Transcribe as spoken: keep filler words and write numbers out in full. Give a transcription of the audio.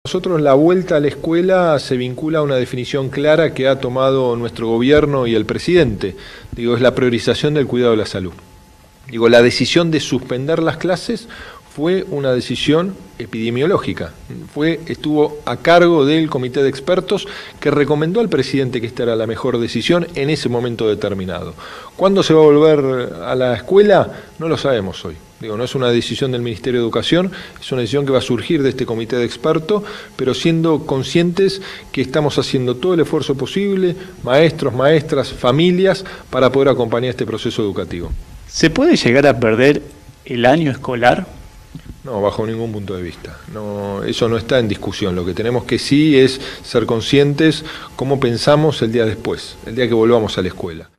Nosotros la vuelta a la escuela se vincula a una definición clara que ha tomado nuestro gobierno y el presidente. Digo, es la priorización del cuidado de la salud. Digo, la decisión de suspender las clases fue una decisión epidemiológica. Fue, estuvo a cargo del comité de expertos que recomendó al presidente que esta era la mejor decisión en ese momento determinado. ¿Cuándo se va a volver a la escuela? No lo sabemos hoy. Digo, no es una decisión del Ministerio de Educación, es una decisión que va a surgir de este comité de expertos, pero siendo conscientes que estamos haciendo todo el esfuerzo posible, maestros, maestras, familias, para poder acompañar este proceso educativo. ¿Se puede llegar a perder el año escolar? No, bajo ningún punto de vista. No, eso no está en discusión. Lo que tenemos que sí es ser conscientes cómo pensamos el día después, el día que volvamos a la escuela.